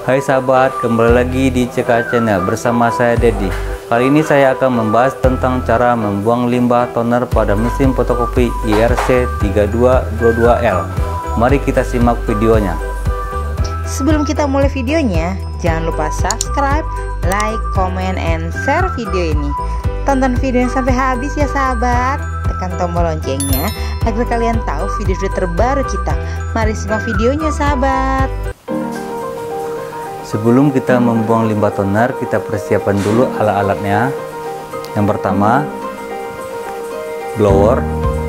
Hai sahabat, kembali lagi di CK Channel bersama saya Dedi. Kali ini saya akan membahas tentang cara membuang limbah toner pada mesin fotokopi IRC3222L. Mari kita simak videonya. Sebelum kita mulai videonya, jangan lupa subscribe, like, comment, and share video ini. Tonton videonya sampai habis ya sahabat. Tekan tombol loncengnya agar kalian tahu video-video terbaru kita. Mari simak videonya sahabat. Sebelum kita membuang limbah toner, kita persiapkan dulu alat-alatnya. Yang pertama, blower.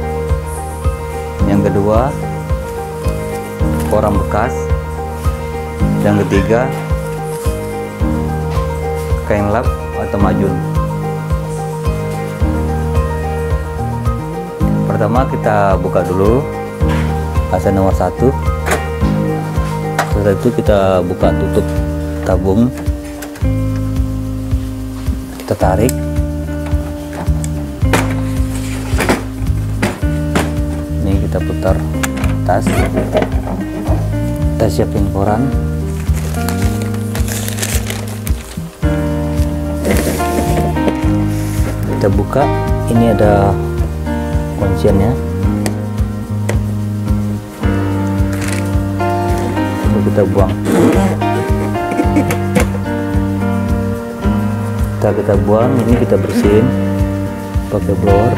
Yang kedua, koran bekas. Yang ketiga, kain lap atau majun. Pertama kita buka dulu fase nomor 1. Setelah itu kita buka tutup tabung, kita tarik, ini kita putar tas, kita siapin koran, kita buka, ini ada kunciannya, lalu kita buang. Kita buang, ini kita bersihin pakai blower.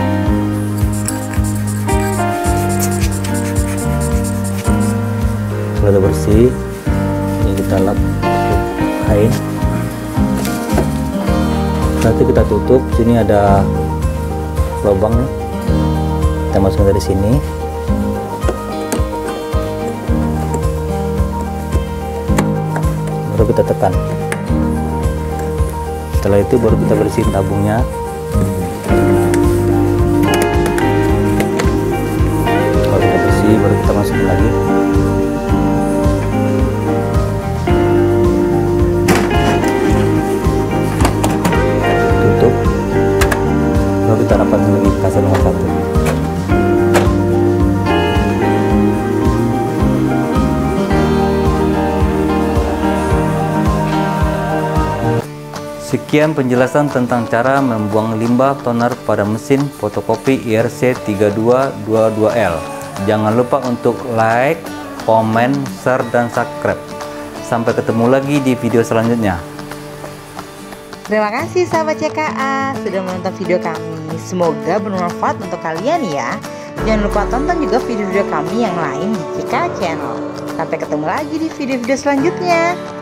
Setelah udah bersih, ini kita lap kain. Nanti kita tutup. Sini ada lubang nih, kita masukkan dari sini. Baru kita tekan. Setelah itu baru kita bersihin tabungnya. Kalau kita bersih, baru kita masukin lagi. Tutup. Baru kita rapatin lagi fase nomor 1. Sekian penjelasan tentang cara membuang limbah toner pada mesin fotokopi IRC3222L. Jangan lupa untuk like, komen, share, dan subscribe. Sampai ketemu lagi di video selanjutnya. Terima kasih sahabat CKA sudah menonton video kami. Semoga bermanfaat untuk kalian ya. Jangan lupa tonton juga video-video kami yang lain di CK Channel. Sampai ketemu lagi di video-video selanjutnya.